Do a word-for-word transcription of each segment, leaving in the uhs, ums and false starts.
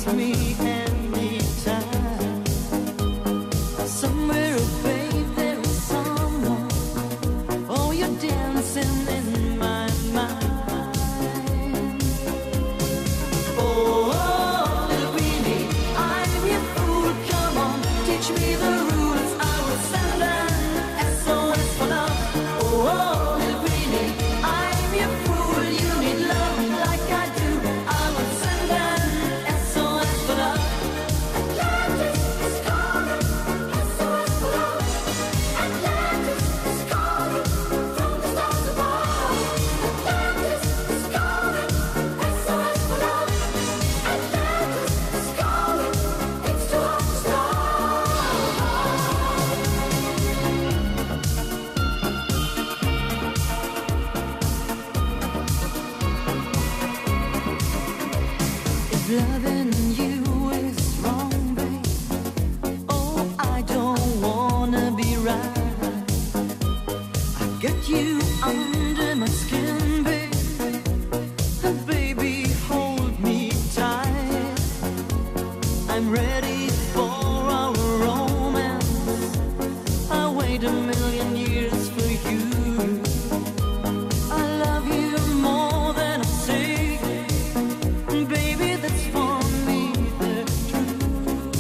me anytime. Somewhere, oh babe, there is someone. Oh, you're dancing in my mind. Oh, oh, little Queenie, I'm your fool. Come on, teach me the rules. I will send an S O S for love. Oh, oh, little Queenie, I'm your fool. You need love like I do. I will send an S O S for love. Atlantis is calling, S O S for love. Atlantis is calling from the stars above. Atlantis is calling, S O S for love. Atlantis is calling, it's too hot to stop. If loving you is wrong, babe, oh, I don't wanna be right. I get you under my skin, babe, and baby, hold me tight. I'm ready for our romance. I'll wait a million years for you. I love you more than I say. Baby, that's for me the truth.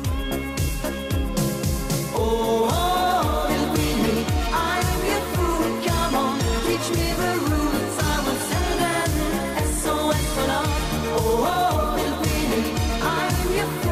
Oh, oh, little Queenie, I'm your fool. Come on, teach me the rules. I will send an S O S for love. Oh, oh, little Queenie, I'm your fool.